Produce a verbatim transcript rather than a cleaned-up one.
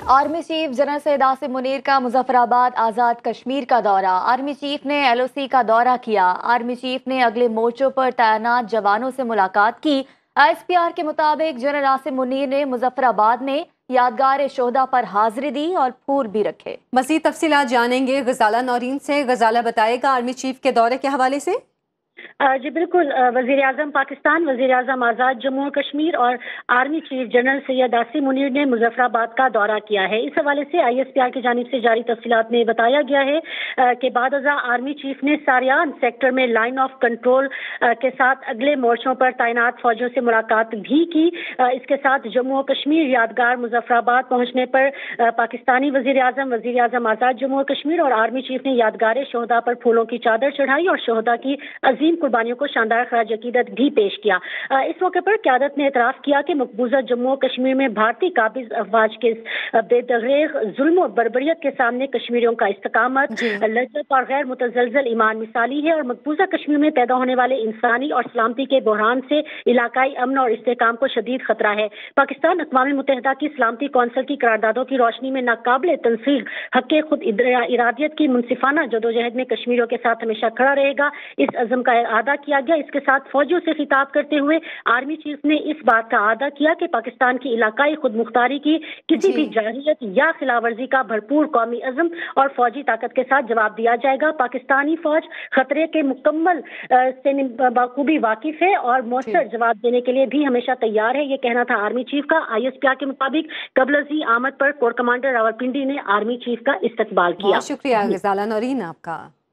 Army chief general Syed Asim Munir کا مظفرآباد آزاد کشمیر کا دورہ۔ آرمی چیف نے ایل او سی کا دورہ کیا۔ آرمی چیف نے اگلے مورچوں پر تعینات جوانوں سے ملاقات کی۔ ایس پی آر کے مطابق جنرل آصم منیر نے مظفرآباد میں یادگار شہداء پر حاضری دی اور پھول بھی رکھے۔ مزید تفصیلات جانیں گے غزالہ نورین سے۔ غزالہ بتائے گا آرمی چیف کے دورے کے حوالے سے۔ جی بالکل، وزیر اعظم پاکستان، وزیر اعظم آزاد جموں و کشمیر اور army chief general Syed Asim Munir نے مظفرآباد کا دورہ کیا ہے۔ اس حوالے سے آئی ایس پی آر کی جانب سے جاری تفصیلات میں بتایا گیا ہے کہ بعد ازاں آرمی چیف نے ساریان سیکٹر میں لائن آف کنٹرول کے ساتھ اگلے مورچوں پر تعینات فوجوں سے ملاقات بھی کی۔ اس کے ساتھ جموں و کشمیر یادگار مظفرآباد پہنچنے پر پاکستانی وزیر اعظم، وزیر اعظم آزاد جموں و کشمیر اور آرمی چیف نے یادگار شہداء پر پھولوں کی چادر چڑھائی اور شہداء کی عظیم قربانیوں کو شاندار خراج عقیدت بھی پیش کیا۔ اس موقع پر قیادت نے اعتراف کیا کہ مقبوضہ جموں و کشمیر میں بھارتی قابض افواج کے بے دریغ ظلم و بربریت کے سامنے کشمیریوں کا استقامت، لچک اور غیر متزلزل ایمان مثالی ہے اور مقبوضہ کشمیر میں پیدا ہونے والے انسانی اور سلامتی کے بحران سے علاقائی امن اور استحکام کو شدید خطرہ ہے۔ پاکستان اقوام متحدہ کی سلامتی کونسل کی قراردادوں کی روشنی میں ناقابل تنسیق حق خود ارادیت کی منصفانہ جدوجہد میں کشمیریوں کے ساتھ ہمیشہ کھڑا رہے گا۔ اس عزم کا اعادہ کیا گیا۔ اس کے ساتھ فوجیوں سے خطاب کرتے ہوئے آرمی چیف نے اس بات کا اعادہ کیا کہ پاکستان کی علاقائی خود مختاری کی کسی بھی جارحیت یا خلاف ورزی کا بھرپور قومی عزم اور فوجی طاقت کے ساتھ جواب دیا جائے گا۔ پاکستانی فوج خطرے کے مکمل سے بخوبی واقف ہے اور مؤثر جواب دینے کے لیے بھی ہمیشہ تیار ہے، یہ کہنا تھا آرمی چیف کا۔ آئی ایس پی آر کے مطابق قبل ازیں آمد پر کور کمانڈر راولپنڈی نے آرمی چیف کا استقبال کیا۔ بہت شکریہ غزالہ نورین آپ کا۔